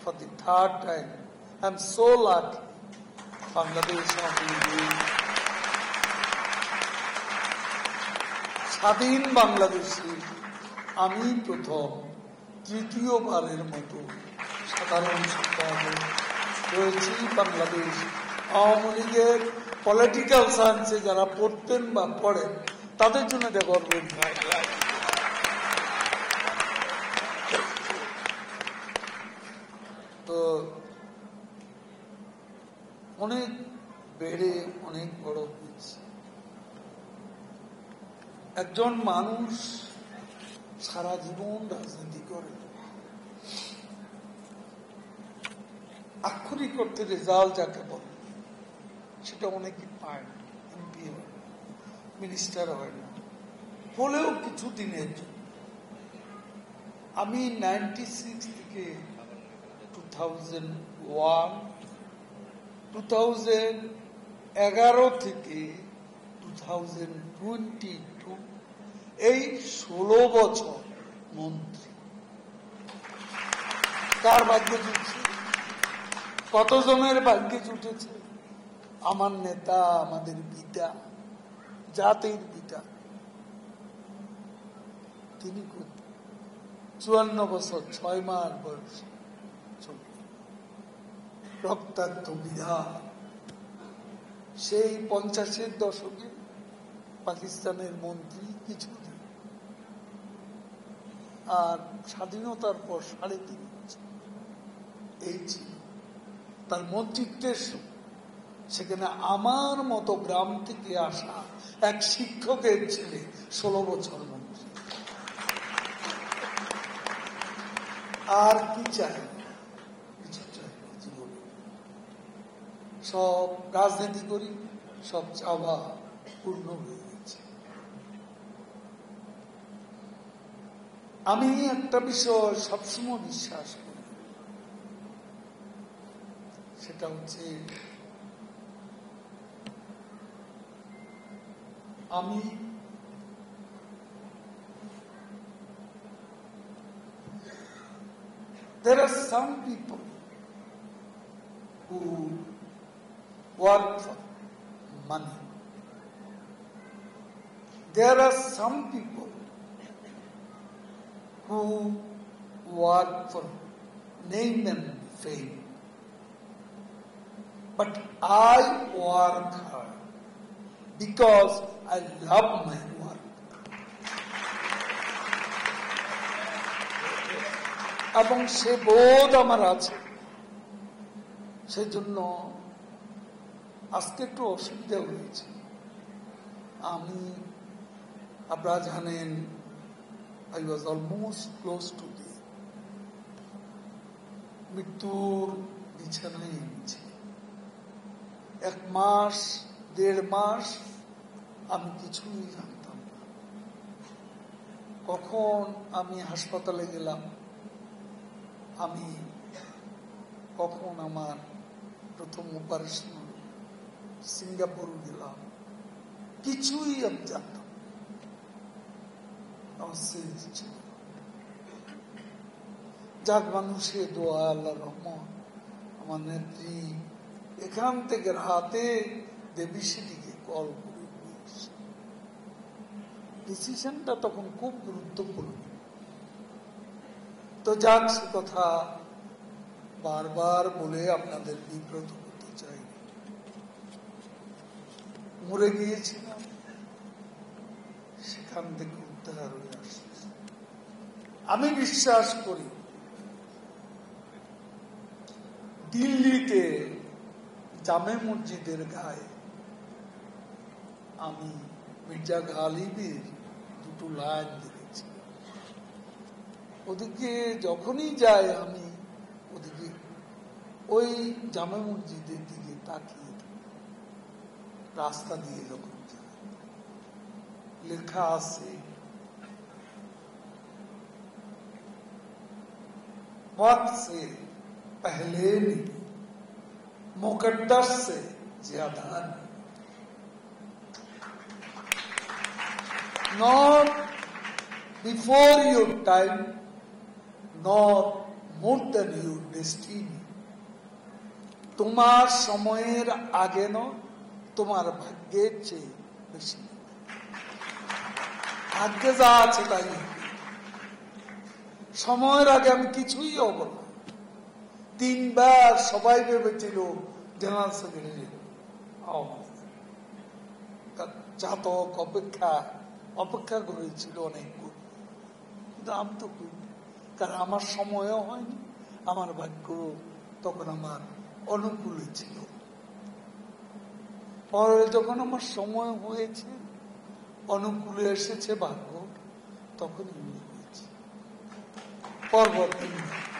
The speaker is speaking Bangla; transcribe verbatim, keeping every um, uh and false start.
for the third time. I'm so lucky. Bangladesh স্বাধীন বাংলাদেশে আমি প্রথম তৃতীয়বারের মতো সাধারণ সম্পাদক হয়েছি। বাংলাদেশ আওয়ামী লীগের পলিটিক্যাল সায়েন্সে যারা পড়তেন বা পড়েন তাদের জন্য এটা গর্বের বিষয়। তো অনেক বেড়ে অনেক বড় হয়েছে। একজন মানুষ সারা জীবন রাজনীতি করে, আক্ষরিক অর্থে রেজাল্ট যাকে বলে সেটা অনেকে পায় না, এমপি হয়, মিনিস্টার হয় না, হলেও কিছু দিনের জন্য। আমি নাইনটি সিক্স থেকে two thousand one two thousand এগারো থেকে টু থাউজেন্ড টোয়েন্টি টু এই ষোলো বছর মন্ত্রী। কার ভাগ্যে জুটছে? কতজনের ভাগ্যে জুটেছে? আমার নেতা, আমাদের পিতা, জাতির পিতা, তিনি চুয়ান্ন বছর ছয় মাস বয়স, রক্তাক্ত বিধান। সেই পঞ্চাশের দশকে পাকিস্তানের মন্ত্রী কিছুদিন, আর স্বাধীনতার পর সাড়ে তিন বছর এই ছিল তার মন্ত্রিত্বের সময়। সেখানে আমার মতো গ্রাম থেকে আসা এক শিক্ষকের ছেলে ষোলো বছর মন্ত্রী। আর কি চাই? কিছু চাই জীবনে। সব রাজনীতি করি, সব চাওয়া পূর্ণ হয়ে গেছে। আমি একটা বিষয় সবসময় বিশ্বাস করি, সেটা হচ্ছে আমি there are some people who work for money. There are some people who work for name and fame. But I work hard because I love my work. এবং সে বোধ আমার আছে, সেজন্য আজকে একটু অসুবিধা হয়েছে। আমি, আপনারা জানেন, I was almost close to the মৃত্যুর বিছানায় এনেছি। এক মাস দেড় মাস আমি কিছুই জানতাম না। কখন আমি হাসপাতালে গেলাম, আমি কখন আমার প্রথম অপারেশন, সিঙ্গাপুর গেলাম, কিছুই আমি জানতাম। যাক, মানুষের দোয়া, আল্লাহ রহমত, আমার নেত্রী এখান থেকে রাতে দেবী সেটিকে কল করে ডিসিশনটা তখন খুব গুরুত্বপূর্ণ। তো যাক, সে কথা বারবার বলে আপনাদের বিব্রত করতে চাই। মরে গিয়েছিলাম, সেখান থেকে উদ্ধার হয়ে আসছে। আমি বিশ্বাস করি দিল্লিতে জামে মসজিদের গায়ে আমি মির্জা গালিবের দুটো লাইন দেখেছি। ওদিকে যখনই যাই আমি ওদিকে ওই জামে মসজিদের দিকে তাকিয়ে রাস্তা দিয়ে যখন যাই, লেখা আছে वक्त से पहले नहीं, मुकद्दस से ज्यादा नहीं। Not before your time, not more than your destiny. তোমার সময়ের আগে নয়, তোমার ভাগ্যের চেয়ে বেশি। ভাগ্যে যা আছে তাই সময়ের আগে আমি কিছুই হব না। তিনবার সবাই ভেবেছিল জেনারেল সেক্রেটারি জাতক অপেক্ষা অপেক্ষা করেছিল অনেকগুলো, কিন্তু আমি তো করিনি, কারণ আমার সময়ও হয়নি, আমার ভাগ্য তখন আমার অনুকূলে ছিল। পরে যখন আমার সময় হয়েছে, অনুকূলে এসেছে ভাগ্য, তখন হয়েছে পরবর্তী